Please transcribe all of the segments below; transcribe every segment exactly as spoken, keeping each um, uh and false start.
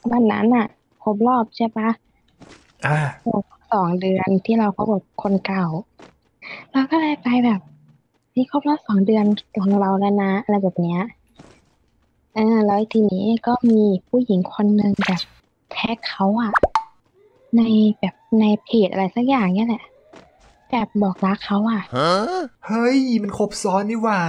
วันนั้นอะครบรอบใช่ปะอ่าครบสองเดือนที่เราคบกับคนเก่าเราก็เลยไปแบบนี่ครบรอบสองเดือนของเราแล้วนะอะไรแบบเนี้ยอ่าแล้วทีนี้ก็มีผู้หญิงคนหนึ่งแบบแท็กเขาอะในแบบในเพจอะไรสักอย่างเนี่ยแหละแบบบอกรักเขาอะเฮ้ยมันครบซ้อนนี่หว่า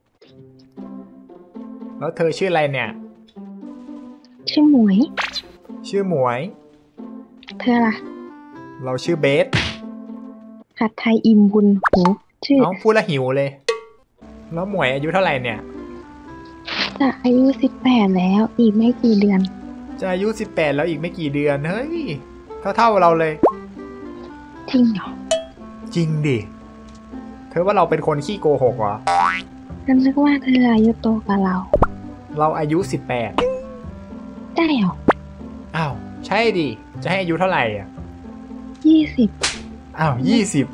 แล้วเธอชื่ออะไรเนี่ยชื่อหมวยชื่อหมวยเธอล่ะเราชื่อเบสหัดไทยอิมบุญหูชื่อเอ้าพูดละหิวเลยแล้วหมวยอายุเท่าไหร่เนี่ยจะอายุสิบแปดแล้วอีกไม่กี่เดือนจะอายุสิบแปดแล้วอีกไม่กี่เดือนเฮ้ยเท่าเท่าเราเลยจริงเหรอจริงดิเธอว่าเราเป็นคนขี้โกหกเหรอฉันนึกว่าเธออายุโตกว่าเราเราอายุสิบแปดได้เหรออ้าวใช่ดิจะให้อายุเท่าไหร่อ่ะยี่สิบอ้าวยี่สิบ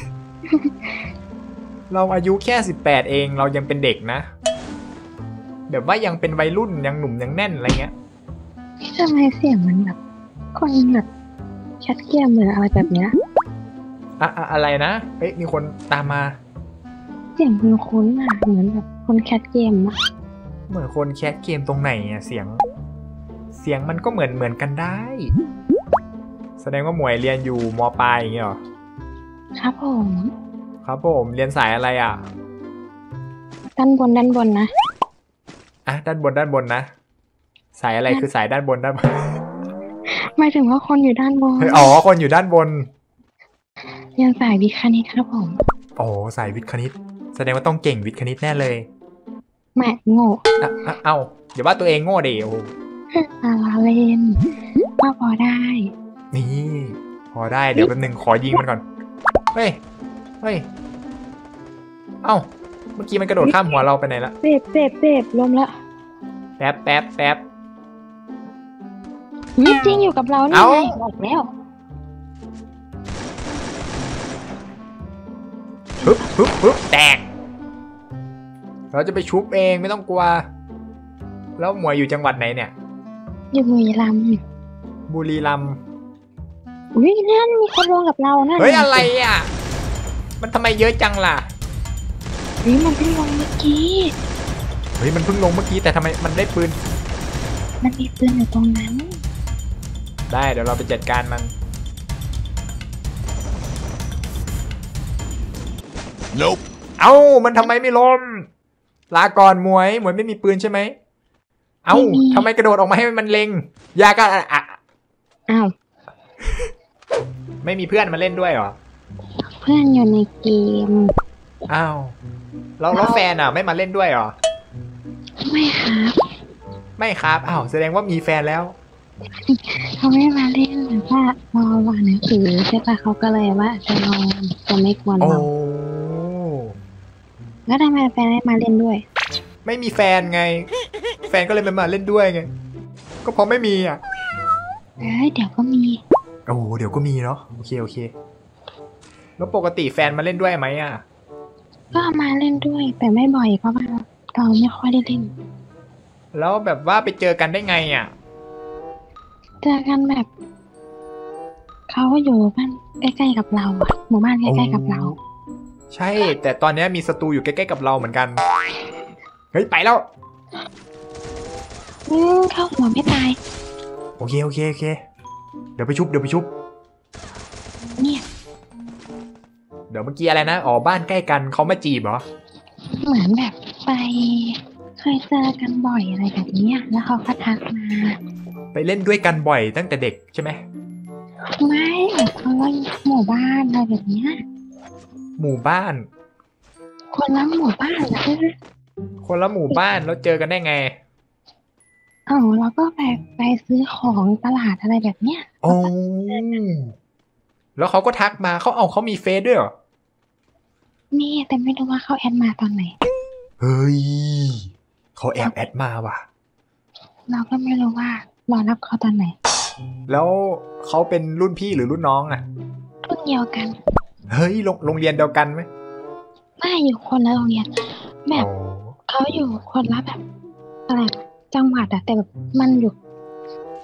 เราอายุแค่สิบแปดเองเรายังเป็นเด็กนะแบบว่ายังเป็นวัยรุ่นยังหนุ่มยังแน่นอะไรเงี้ยทำไมเสียงมันแบบคนแบบชัดเกียมเหมือนอะไรแบบเนี้ยอะอะอะไรนะเอ๊ะมีคนตามมาเสียงคุณคุ้นๆอ่ะเหมือนแบบคนแคทเกมอ่ะเหมือนคนแคสเกมตรงไหนอ่ะเสียงเสียงมันก็เหมือนเหมือนกันได้แสดงว่าหมวยเรียนอยู่มปลายอย่างเงี้ยหรอครับผมครับผมเรียนสายอะไรอ่ะด้านบนด้านบนนะอ่ะด้านบนด้านบนนะสายอะไรด้านคือสายด้านบนด้านบนหมายถึงว่าคนอยู่ด้านบนเฮ้ยอ๋อคนอยู่ด้านบนเรียนสายวิทย์คณิตครับผมโอ้สายวิทย์คณิตแสดงว่าต้องเก่งวิทย์คณิตแน่เลยแม่โง่อ่ะอ่ะเอ้าอย่าว่าตัวเองโง่ดิโอ้โหอาลาเลนก็พอได้นี่พอได้เดี๋ยวแป๊บนึงขอยิงมันก่อนเฮ้ยเฮ้ยเอ้าเมื่อกี้มันกระโดดข้ามหัวเราไปไหนละเจ็บเจ็บเจ็บลมละแป๊บแป๊บแป๊บนี่จริงอยู่กับเรานี่เอ้าไงบอกแล้วฮึบฮึบฮึบแตกเราจะไปชุบเองไม่ต้องกลัวแล้วหมวยอยู่จังหวัดไหนเนี่ยอยู่บุรีรัมย์บุรีรัมย์อุ้ยนั่นมีคนลงกับเรานั่นเฮ้ยอะไรอ่ะมันทำไมเยอะจังล่ะนี่มันเพิ่งลงเมื่อกี้เฮ้ยมันเพิ่งลงเมื่อกี้แต่ทำไมมันได้ปืนมันมีปืนอยู่ตรงนั้นได้เดี๋ยวเราไปจัดการมัน Nope เอ้ามันทำไมไม่ล้มลาก่อนหมวยหมวยไม่มีปืนใช่ไหมเอ้าไม่มีทำไมกระโดดออกมาให้มันเล็งยาก็อ่ะอ่ะอ้าวไม่มีเพื่อนมาเล่นด้วยเหรอเพื่อนอยู่ในเกมอ้าวแล้วแล้วแฟนอ่ะไม่มาเล่นด้วยเหรอไม่ครับไม่ครับอ้าวแสดงว่ามีแฟนแล้วเขาไม่มาเล่นแต่ว่ารอวานหนังสือใช่ปะเขาก็เลยว่าจะนอนจะไม่กวนโอ้เราแล้วทำไมแฟนไม่มาเล่นด้วยไม่มีแฟนไงแฟนก็เลยไม่มาเล่นด้วยไงก็เพราะไม่มีอ่ะเอ้ยเดี๋ยวก็มีโอ้เดี๋ยวก็มีเนาะโอเคโอเคแล้วปกติแฟนมาเล่นด้วยไหมอ่ะก็มาเล่นด้วยแต่ไม่บ่อยเพราะว่าเราไม่ค่อยได้เล่นแล้วแบบว่าไปเจอกันได้ไงอ่ะเจอกันแบบเขาอยู่บ้านใกล้ๆกับเราอะหมู่บ้านใกล้ๆกับเราใช่แต่ตอนนี้มีศัตรูอยู่ใกล้ๆกับเราเหมือนกันเฮ้ยไปแล้วอืมเข้าหัวไม่ตายโอเคโอเคโอเคเดี๋ยวไปชุบเดี๋ยวไปชุบเนี่ยเดี๋ยวเมื่อกี้อะไรนะอ๋อบ้านใกล้กันเขามาจีบเหรอเหมือนแบบไปเคยเจอกันบ่อยอะไรแบบนี้แล้วเขาก็ทักมาไปเล่นด้วยกันบ่อยตั้งแต่เด็กใช่ไหมไม่แบบเขาว่าหมู่บ้านอะไรแบบนี้หมู่บ้านคนละหมู่บ้านนะคนละหมู่บ้านแล้วเจอกันได้ไงเออเราก็ไปไปซื้อของตลาดอะไรแบบเนี้ยโอ้แล้วเขาก็ทักมาเขาเอาเขามีเฟซด้วยเหรอนี่แต่ไม่รู้ว่าเขาแอดมาตอนไหนเฮ้ยเขาแอบแอดมาว่ะเราก็ไม่รู้ว่ารอรับเขาตอนไหนแล้วเขาเป็นรุ่นพี่หรือรุ่นน้องอ่ะรุ่นเดียวกันเฮ้ยโรงโรงเรียนเดียวกันไหมไม่อยู่คนละโรงเรียนแบบเขาอยู่คนละแบบอะไรจังหวัดอะแต่แบบมันอยู่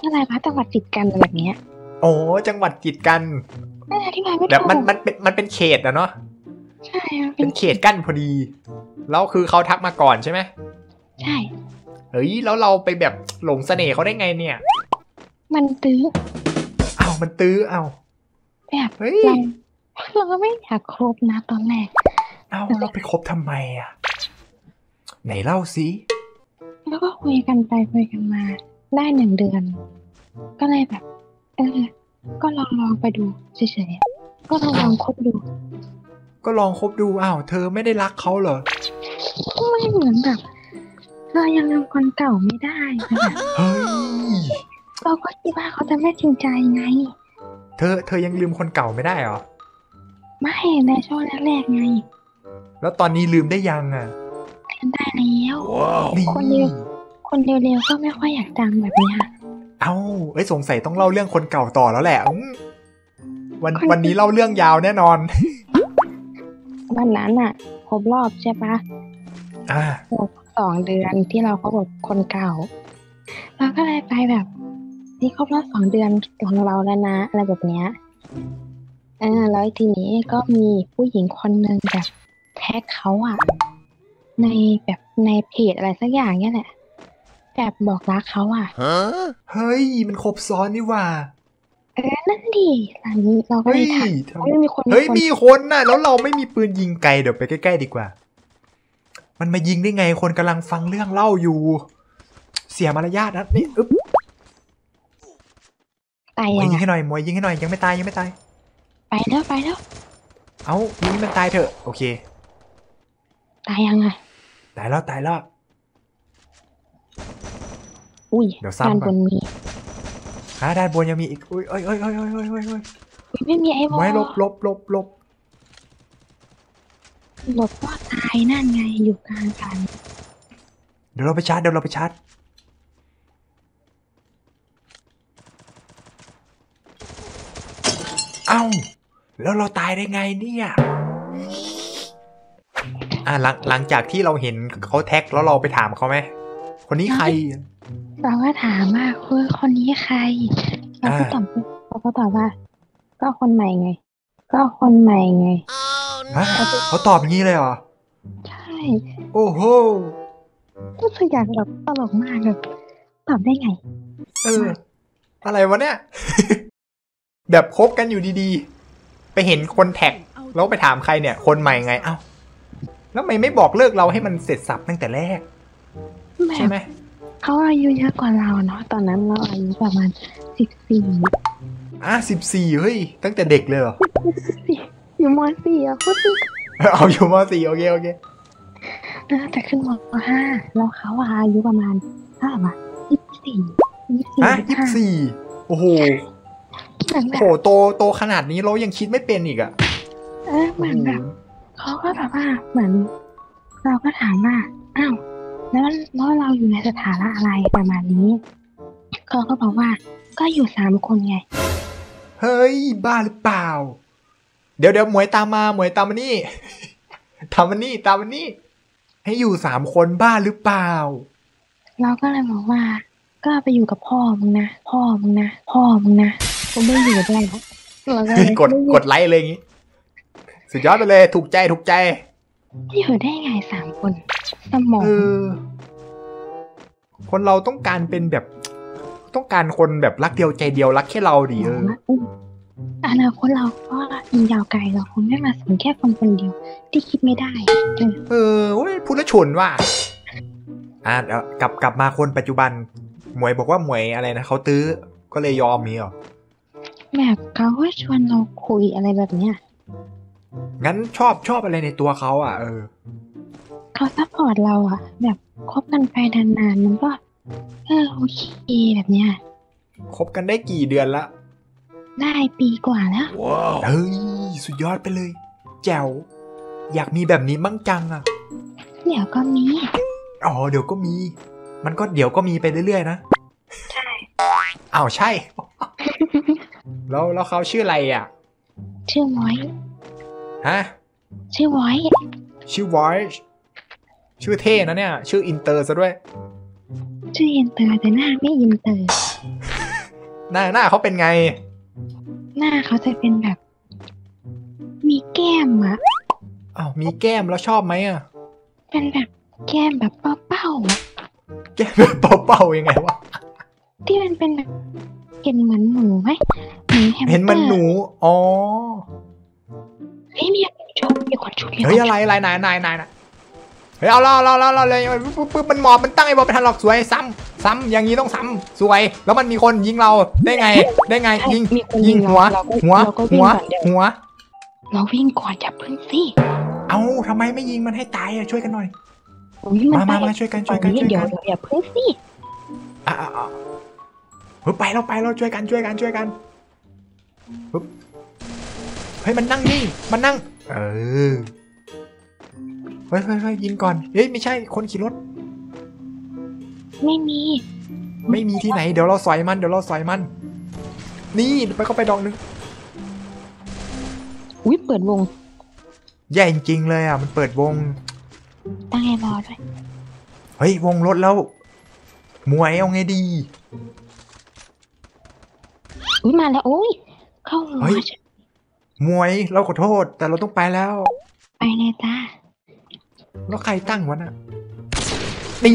อะไรวะจังหวัดติดกันแบบเนี้ยโอ้จังหวัดติดกันไม่อธิบายไม่แบบถูกมันมันเป็นมันเป็นเขตอะเนาะใช่มันเป็เป็น นเขตกั้นพอดี แล้วคือเขาทักมาก่อนใช่ไหมใช่เฮ้ยแล้วเราไปแบบหลงเสน่ห์เขาได้ไงเนี่ยมันตื้ออ้าวมันตื้ออ้าวแบบเฮ้ยเราเราก็ไม่อยากคบนะตอนแรกอ้าวเราไปคบทำไมอะไหนเล่าสิแล้วก็คุยกันไปคุยกันมา ได้หนึ่งเดือน ก็เลยแบบ เออ ก็ลองลองไปดูเฉยๆก็ลองลองคบดูก็ลองคบดูอ้าวเธอไม่ได้รักเขาเหรอไม่เหมือนแบบเรายังลืมคนเก่าไม่ได้แบบเฮ้ยเราก็คิดว่าเขาจะไม่จริงใจไงเธอเธอยังลืมคนเก่าไม่ได้เหรอไม่ในช่วงแรกๆไงแล้วตอนนี้ลืมได้ยังอ่ะเรียนได้แล้วนี่คนเร็วคนเร็วๆก็ไม่ค่อยอยากจำแบบเนี้ยเอ้าเอ้ยสงสัยต้องเล่าเรื่องคนเก่าต่อแล้วแหละอืมวันคนวันนี้เล่าเรื่องยาวแน่นอนวันนั้นอะครบรอบใช่ปะอ่าสองเดือนที่เราคบกับคนเก่าเราก็เลยไปแบบนี่ครบรอบสองเดือนของเราแล้วนะอะไรแบบเนี้ยเออแล้วทีนี้ก็มีผู้หญิงคนหนึ่งแบบแท็กเขาอะในแบบในเพจอะไรสักอย่างเนี่ยแหละแบบบอกรักเขาอะเฮ้ยมันครบซ้อนนี่หว่าเออนั่นดิหลังนี้เราก็เฮ้เลย ยถามทำเฮ้ยมีคนเฮ้ยคนมีคนน่ะ แล้วเราไม่มีปืนยิงไกลเดี๋ยวไปใกล้ๆดีกว่า มันมายิงได้ไงคนกำลังฟังเรื่องเล่าอยู่ เสียมารยาทนะนี่อึ๊บตายมวยยังยิงอะให้หน่อยมวยยิงให้หน่อยยังไม่ตายยังไม่ตายไปแล้วไปแล้วเอ้ายิงให้มันตายเถอะโอเคตายยังอะตายแล้วตายแล้วอุ้ยเดี๋ยวซ้ำด้านก่บอนนมีอ่าด้านบนยังมีอีกอุ้ยเอ้ยเอ้ยเอ้ยเอ้ยเอ้ยเอ้ยเอ้ยอุ๊ยไม่มีไอ้บอมวยหลบหลบหลบหลบหลบก็ตายนั่นไงอยู่กลางกันเดี๋ยวเราไปชาร์จเดี๋ยวเราไปชาร์จเอ้าแล้วเราตายได้ไงเนี่ยอ่ะหลังหลังจากที่เราเห็นเขาแท็กแล้วเราไปถามเขาไหมคนนี้ใครเราก็ถามว่าคือคนนี้ใครเราก็อ่าตอบเราก็ตอบว่า ก็คนใหม่ไง ก็คนใหม่ไงฮะเขาตอบอย่างนี้เลยเหรอใช่โอ้โหรู้สึกอยากแบบตลกมากแบบตอบได้ไงเออ อะไรวะเนี่ย แบบคบกันอยู่ดีๆ ไปเห็นคนแท็กแล้วไปถามใครเนี่ย คนใหม่ไง เอ้าแล้วทำไมไม่บอกเลิกเราให้มันเสร็จสับตั้งแต่แรกแบใช่บไหมเขาอายุเยอะกว่าเราเนาะตอนนั้นเราอายุประมาณสิบสี่อ่ะสิบสี่เฮ้ย ตั้งแต่เด็กเลยเหรออยู่มสี่อ่ะโคตรเอาอยู่มสี่โอเคโอเคน่าจะขึ้นมห้าแล้วเขาอะอายุประมาณเท่าไหร่วะยี่สิบสี่ยี่สิบสี่ฮะยี่ยี่สิสิบบ ห้าสี่โอ้โหเหมือนแบโหบโตโตขนาดนี้เรายังคิดไม่เป็นอีกอะเออเหมือนแบบเขาก็แบบว่าเหมือน เราก็ถามว่าอ้าวแล้วแล้วเราอยู่ในสถานะอะไรประมาณนี้เขาก็บอกว่าก็อยู่สามคนไงเฮ้ย บ้าหรือเปล่า เดี๋ยวเดี๋ยวหมวยตามมาหมวยตามมานี่ ตามมานี่ตามมานี่ ให้อยู่สามคนบ้าหรือเปล่าเราก็เลยบอกว่า ก็ไปอยู่กับพ่อมึงนะพ่อมึงนะพ่อมึงนะกูไม่อยู่ด้วยหรอกเราก็เลยกดกดไลค์เลยอย่างงี้ สุดยอดไปเลย ถูกใจถูกใจอยู่ได้ไงสามคนสมองเออ คนเราต้องการเป็นแบบ ต้องการคนแบบรักเดียวใจเดียวรักแค่เราดิเอออนาคตเราก็ยิงยาวไกลเราคงไม่มาสนแค่คนคนเดียว ที่คิดไม่ได้เออเออเว้ยพูดแล้วฉุนว่ะอ่ะเดี๋ยวกลับกลับมาคนปัจจุบัน หมวยบอกว่าหมวยอะไรนะเขาตื้อ ก็เลยยอมมีเหรอแบบเขาก็ชวนเราคุยอะไรแบบเนี้ยงั้นชอบชอบอะไรในตัวเขาอ่ะ เออเขาซัพพอร์ตเราอะแบบคบกันไปนานๆมันก็เออโอเคแบบเนี้ยคบกันได้กี่เดือนละได้ปีกว่าแล้วเฮ้ย สุดยอดไปเลย แจ๋ว อยากมีแบบนี้มั่งจังอ่ะเดี๋ยวก็มีอ๋อ เดี๋ยวก็มี มันก็เดี๋ยวก็มีไปเรื่อยๆนะใช่อ้าวใช่ แล้วแล้วเขาชื่ออะไรอ่ะชื่อไว้ฮะชื่อไว้ชื่อวอยช์ชื่อเท่นะเนี่ย ชื่ออินเตอร์ซะด้วยชื่ออินเตอร์แต่หน้าไม่อินเตอร์หน้าหน้าเขาเป็นไงหน้าเขาจะเป็นแบบ มีแก้มอะอ้าวมีแก้มแล้วชอบไหมอ่ะเป็นแบบแก้มแบบเป้าๆอะแก้มแบบเป่าๆยังไงวะที่มันเป็นแบบเห็นเหมือนหนูไหมเหมือนแฮมสเตอร์เห็นมันหนูอ๋อเฮ้ยมีคนชุบมีคนชุบมีคนเฮ้ยชุบอะไรอะไรนายนายนายนะเฮ้ยเอาเราเราเราเราเลยปุ๊บปุ๊บมันหมอบมันตั้งไอ้บอลไปทันหรอกสวยซ้ำซ้ำอย่างนี้ต้องซ้ำสวย แล้วมันมีคนยิงเราได้ไง ได้ไงยิงมีคนยิงหัวเราก็หัวเราก็วิ่หังวก่อนเดี๋ยวหัวเราวิ่งก่อนอย่าพึ่งสิเอาทำไมไม่ยิงมันให้ตายอ่ะช่วยกันหน่อยอุ๊ยนมามาไปมาช่วยกันช่วยกันตอช่วยกันเดี๋ยวเดี๋ยวอย่าพึ่งสิอ่ะอ่ะอ่ะเฮ้ยไปเราไปเราช่วยกันช่วยกันช่วยกันปึ๊บเฮ้ยมันนั่งนี่มันนั่ง เออเฮ้ยเฮ้ยเฮ้ยยิงก่อนเฮ้ยไม่ใช่คนขี่รถไม่มีไม่มีที่ไหนเดี๋ยวเราสอยมันเดี๋ยวเราสอยมัน นี่ไปเข้าไปดอกนึงอุ้ยเปิดวงแย่จริงๆเลยอ่ะมันเปิดวงตั้งไอ้รอด้วยเฮ้ยวงรถแล้วมวยเอาไงดีอุ้ยมาแล้วโอ้ยเข้าหัวเฮ้ย มวยเราขอโทษแต่เราต้องไปแล้วไปเลยจ้าแล้วใครตั้งวะน่ะนี่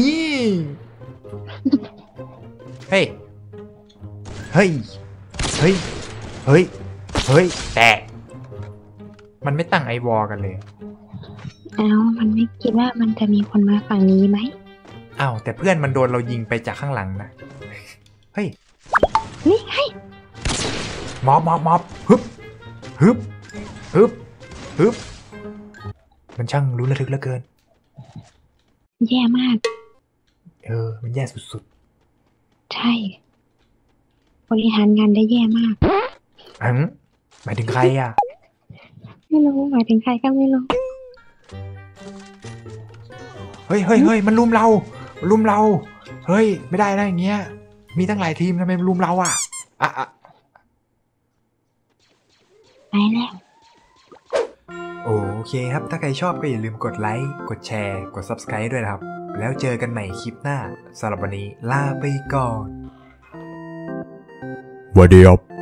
เฮ้ยเฮ้ยเฮ้ยเฮ้ยเฮ้ยแต่มันไม่ตั้งไอวอลกันเลยเอ้ามันไม่คิดว่ามันจะมีคนมาฝั่งนี้ไหมอ้าวแต่เพื่อนมันโดนเรายิงไปจากข้างหลังนะเฮ้ยนี่ไงมอบมอบมอบฮึบฮึบฮึบฮึบมันช่างรู้ระทึกเหลือเกินแย่มากเออมันแย่สุดใช่ บริหารงานได้แย่มากๆอังหมายถึงใครอ่ะไม่รู้หมายถึงใครก็ไม่รู้เฮ้ยเฮ้ยเฮ้ยมันลุมเราลุมเราเฮ้ยไม่ได้นะอย่างเงี้ยมีตั้งหลายทีมทำไมมันลุมเราอ่ะอ่ะอ่ะไปแล้วโอเคครับถ้าใครชอบก็อย่าลืมกดไลค์กดแชร์กด ซับสไครบ์ ด้วยนะครับแล้วเจอกันใหม่คลิปหน้าสำหรับวันนี้ลาไปก่อนสวัสดีครับ